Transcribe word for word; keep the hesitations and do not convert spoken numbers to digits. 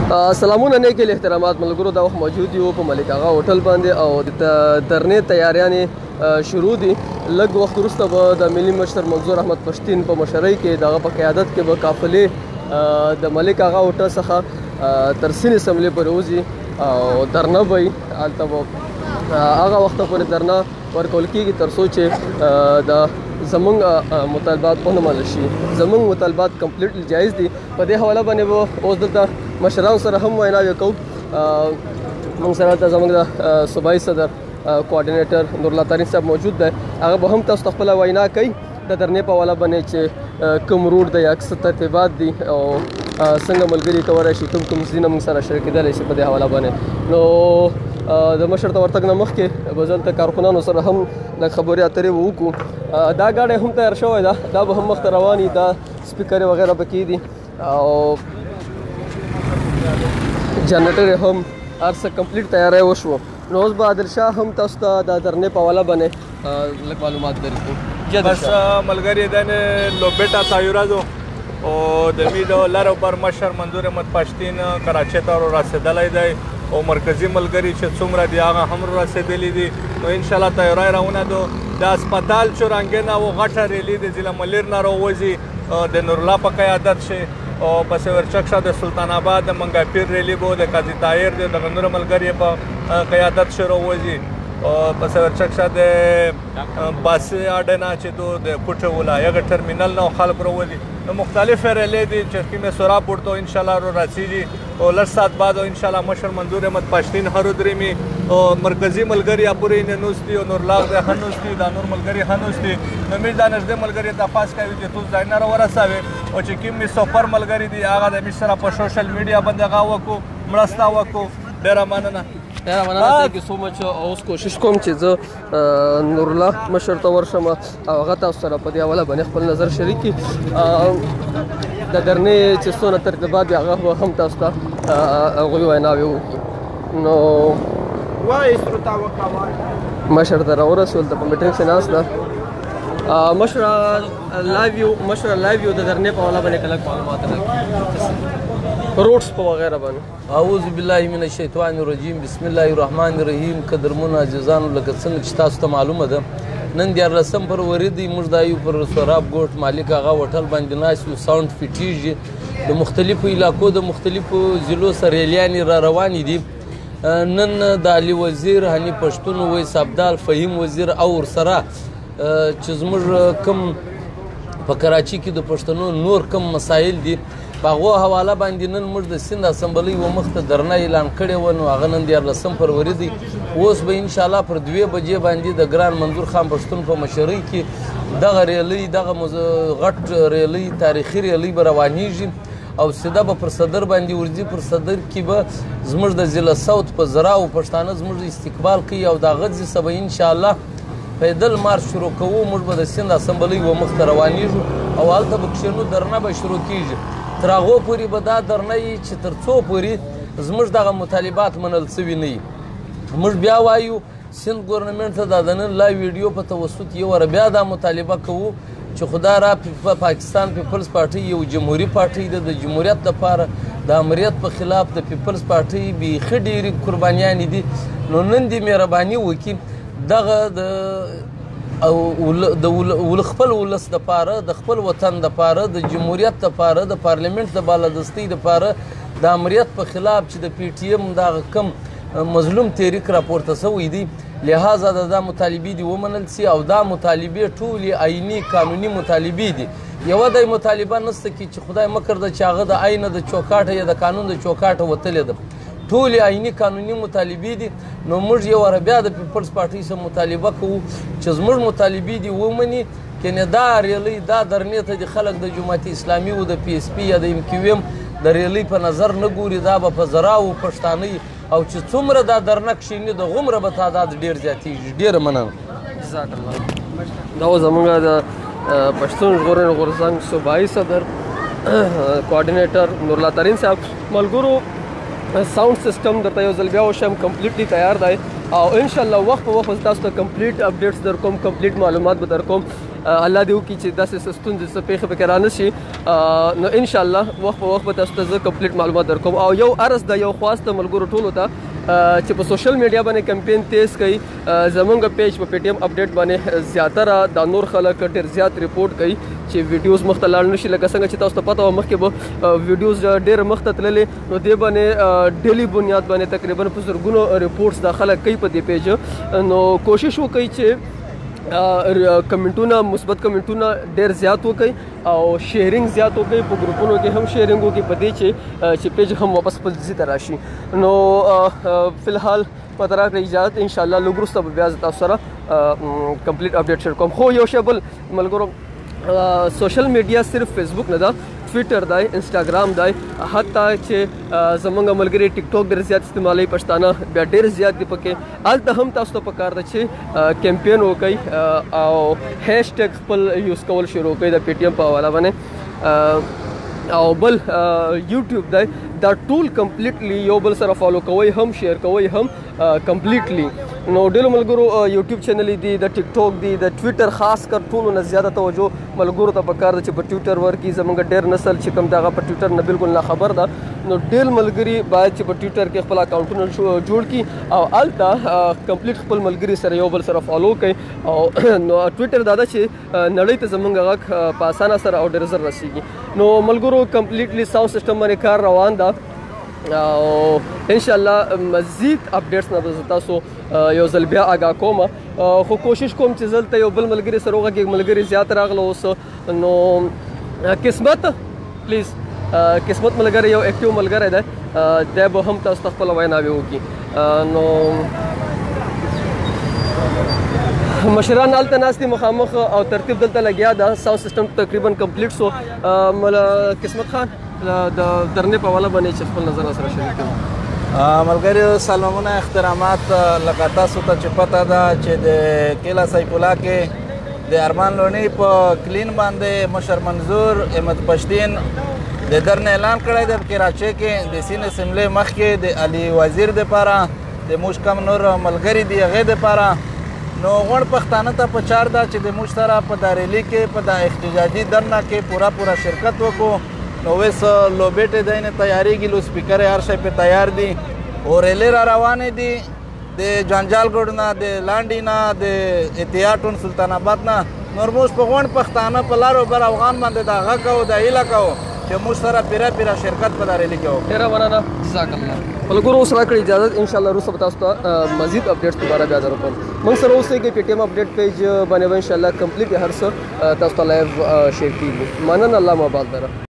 سلامونه نیک الاحترامات ملګرو دا وخت موجود یو په ملک آغا هوټل باندې او د درنې تیاریانې شروع دي. لږ وخت وروسته به د ملي مشر منظور احمد پښتین په مشرۍ کې دغه په قیادت کې به قافلې د ملک آغا هوټل څخه تر سین اسمبلۍ پورې وځي او درنه به وي. هلته به هغه وخته پورې درنه ورکول کېږي تر څو چې د زمونږ مطالبات ونه منل شي. زمونږ مطالبات کمپلیټلی جایز دي. په دې حواله باندې به اوس دلته مشرانو سره هم ویناوې کوو. موږ سره دلته زموږ د صوبایي صدر کوارډینیټر نور الله تارین صاحب موجود دی. هغه به هم تاسو ته خپله وینا کوي د درنې په حواله باندې چې کوم روډ دی یا څه ترتیبات دي او څنګه ملګري کولی شي کوم کوم ځایونه موږ سره شریکېدلی شي په دې حواله باندې. نو د مشر ته ورتګ نه مخکې به دلته کارکونانو سره هم لږ خبرې اترې به وکړو. دا ګاډی هم تیار شوی ده، دا به هم مخته روان وي، دا سپیکرې وغیره پکې دي او جنریټر هم هر څه کمپلیټ تیاری وشو. نو اوس به عادل شاه هم تاسو ته د درنې په حواله باندې لږ معلومات درکړو. بس ملګري دن لوبیټا تایورازو او د میډو لارو بر مشر منظور احمد پښتین کراچۍ ته رسېدلی دی او مرکزي ملګري چې څومره دي هغه هم رسېدلي دي. نو انشاءالله تیاری راونه دو د هسپتال چورانګې نه و غټه ریلي د ضلع ملیر نه راوځي د نورالله په قیادت شي او پس ورچکشه د سلطان آباد د منګاپیر ریلي به د قاضي طاهر د دغه نور ملګري په قیادت شي راوځي او پس ورچکشه د باس اډه نه چې دو د کوټه ولایغه ټرمینل نه خلک راوځي. نو مختلف ریلي دي چې کومه سورا پورته انشاءالله رو رسیږي او لږ ساعت بعد انشاءالله مشر منظور احمد پښتین هر درېمي او مرکزي ملګري پورې نه نوستي او نورالله د هنوستي دا نور ملګري هنوستي. نو موږ دا نږدې ملګري ته پاس کوي چې تاسو ځای نه راورسوي او چې کوم می سفر ملګري دي هغه د موږ سره په سوشل میډیا باندې هغه وکړو مرسته وکړو. ډېره مننه. ډېره مننه. تhank you so much. اوس کوشش کوم چې زه نورالله مشر ته ورشم او هغه تاسو سره په دې حواله باندې خپل نظر شریک کړي. د درنې چې څونه ترتیبات دي هغه به هم تاسو ته هغوی ویناوې وکړي. نو مشر ته راورسول ته په میټینګ کې ناست ده. مشره لایو یو مشره لایو یو د درنې په حواله باندې کلک معلومات راکړي روډس په وغیره باندې. اعوذ بالله من الشیطان الرجیم بسم الله الرحمن الرحیم. قدرمنو عزیزانو لکه څنګه چې تاسو ته معلومه ده نن دیارلسم فروری دی موږ دا یو پر سوراب ګوټ مالک آغا هوټل باندې ناست یو ساوند فټیږي د مختلفو علاقو د مختلفو ضلعو سره ریلیانې را روانې دي. نن د علي وزیر هني پښتون ویس ابدال فهیم وزیر او ورسره چې زموږ کوم په کراچۍ کې د پښتنو نور کوم مسایل دي په هغو حواله باندې نن موږ د سند اسمبلۍ و مخته درنه اعلان کړې وه. نو هغه نن دیارلسم فروری دی. اوس به انشاءالله پر دوې بجې باندې د ګران منظور خان پښتون په مشرۍ کې دغه ریلۍ دغه غټ ریلۍ تاریخي ریلۍ به روانېږي او سیده به پر صدر باندې ورځي. پر صدر کې به زموږ د ضلع ساوت په زراو پښتانه زموږ استقبال کوي او د هغه ځای څخه به انشاءالله پیدل مارش شروع کوو. موږ به د سند اسمبلۍ و مخته روانېږو او هلته به کښېنو درنه به شروع کېږي. تر هغو پورې به دا درنه وي چې تر څو پورې زموږ دغه مطالبات منل سوي نه وي. موږ بیا وایو سند ګورنمنټ ته دا د نن لایو ویډیو په توسط یو واره بیا دا مطالبه کوو چې خدا را پاکستان پیپلز پارټۍ یو جمهوري پارټۍ ده. د جمهوریت دپاره د امریت په خلاف د پیپلز پارټۍ بیخي ډېرې قربانیانې دي. نو نن دې مهرباني وکړي دغه د او د خپل ولس دپاره د خپل وطن دپاره د جمهوریت دپاره د پارلیمنټ د بالادستۍ دپاره د امریت په خلاف چې د پی ټي ایم دغه کم مظلوم تحریک راپورته سوی دی لہذا د دا مطالبې دي ومنل سي او دا مطالبې ټولې عیني قانوني مطالبې دي. یوه د مطالبه نسته کې چې خدای مکر ده چې هغه د عینه د چوکاټه یا د قانون د چوکاټه وتلې ده. ټولې عیني قانوني مطالبې دي. نو موږ یو واره بیا د پیپلز پارټۍ سره مطالبه کوو چې زموږ مطالبې دي ومني. کنې دا ریلۍ دا درنې ته د خلک د جماعت اسلامي و د پی ایس پي یا د ایم کیو ایم د ریلۍ په نظر نه ګوري. دا به په زراو پښتانه او چې څومره دا درنه کښېني د غومره به تعداد ډېر زیاتېږي. ډېره مننه. جزاک الله. دا و زموږ د پښتون ژغورنې غورځنګ صوبایي صدر کوارډینیټر نورالله تارین صاحب. ملګرو ساوند سیسټم درته یو ځل بیا وشم کمپلیټلی تیار دی او انشاءالله وخت په وخت تاسو ته کمپلیټ اپډیټس در کوم کمپلیټ معلومات به در کوم. الله دې وکړي چې داسې څه ستونزې څه پېښې پکې رانه شي. نو انشاءالله وخت په وخت به تاسو ته زه کمپلیټ معلومات درکوم. او یو عرض ده، یو خواست د ملګرو ټولو ته چې په سوشل میډیا باندې کمپین تیز کوي. زمونږ پیج په پی ټی ایم اپډیټ باندې زیاتره د نور خلک ډېر زیات ریپورټ کوي چې ویډیوز مخ ته لاړ نشي. لکه څنګه چې تاسو ته پته وه مخکې به ویډیوز ډېر مخ ته تللې، نو دې باندې ډیلی بنیاد باندې تقریبا په زرګونو ریپورټس دا خلک کوي په دې پیج. نو کوشش وکړئ چې کمنټونه مثبت کمنټونه ډېر زیات وکړئ او شیرینګ زیات وکړئ، په ګروپونو کې هم شیرینګ وکړئ په دې چې چې پیج هم واپس خپل ځای ته راشي. نو فلحال پته راکړئ اجازت، انشاءالله لږ وروسته به بیا زه تاسو سره کمپلیټ اپډیټ شیر کوم. خو یو شی بل ملګرو، سوشل میډیا صرف فیسبوک نه ده، ټویټر دی، انسټاګرام دی، حتی چې زمونږ ملګري ټیک ټاک ډېر زیات استعمالوي پښتانه، بیا ډېر زیات دي پکې. هلته هم تاسو ته پکار ده چې کیمپین وکړئ او هیش ټیګ خپل یوز کول شروع کړئ د پی ټي ایم په حواله باندې. او بل یوټیوب دی، دا ټول کمپلیټلی یو بل سره فالو کوئ، هم شیر کوئ، هم کمپلیټلی. نو ډېرو ملګرو یوټیوب چینل دي، د ټیک ټاک دي، د ټویټر خاص کر ټولو نه زیاته توجه ملګرو ته پکار ده چې په ټویټر ورکړي. زموږ ډېر نسل چې کوم دغه په ټویټر نه بالکل نه خبر ده، نو ډېر ملګري باید چې په ټویټر کې خپل اکاونټونه جوړ کړي او هلته کمپلیټ خپل ملګري سره یو بل سره فالو کوي. او نو ټویټر دا ده چې نړۍ ته زموږ غږ په اسانه سره او ډېر زر رسیږي. نو ملګرو کمپلیټلی ساوند سیسټم باندې کار روان ده او انشاءالله مزید اپډیټس نه به زه تاسو یو ځل بیا آګاه کوم. خو کوشش کوم چې دلته یو بل ملګري سره وغږېږم، ملګري زیات راغله اوس. نو قسمت پلیز قسمت ملګری یو اکټیو ملګری دی، دی به هم تاسو ته خپله ویناوې وکړي. نو مشران هلته ناست دي مخامخ او ترتیب دلته لګیا ده. ساوند سیسټم تقریبا کمپلیټ سو. قسمت خان د درنې په حواله باندې چې خپل نظر سره شریک کړم. ملګریو سلامونه، احترامات. لکه تاسو ته چې پته ده چې د کیلا سیف الله کې د ارمان لونی په کلین باندې مشر منظور احمد پشتین د درنې اعلان کړی دی په کراچۍ کې د سین اسمبلی مخکې د علي وزیر دپاره د موږ کم نور ملګري دي هغې دپاره. نو غوړ پښتانه ته په چار ده چې د موږ سره په دا ریلي کې په دا احتجاجي درنه کې پوره پوره شرکت وکړو. نو اوس لوبېټې دی نه تیارېږي، لو سپیکر هر شی پې تیار دي او ریلې را روانې دي د جانجال ګوډ نه، د لانډي نه، د اتحاد سلطان آباد نه. نور موږ په غونډ پښتانه په لارو بر افغان باندې دا غږ کوو، دا هیله کوو چې موږ سره پیره پیره شرکت په دا ریلي کې وکړو. ډېره مننه، جزاک الله. ملګرو اوس راکړئ اجازت، انشاءالله وروسته به تاسو ته مزید اپډیټس دوباره بیا درکوم. موږ سره اوسئ پی ټي ایم اپډیټ پیج باندې به انشاءالله کمپلیټ هر څه تاسو ته لایو شیر کېږي. مننه، الله مو آباد لره.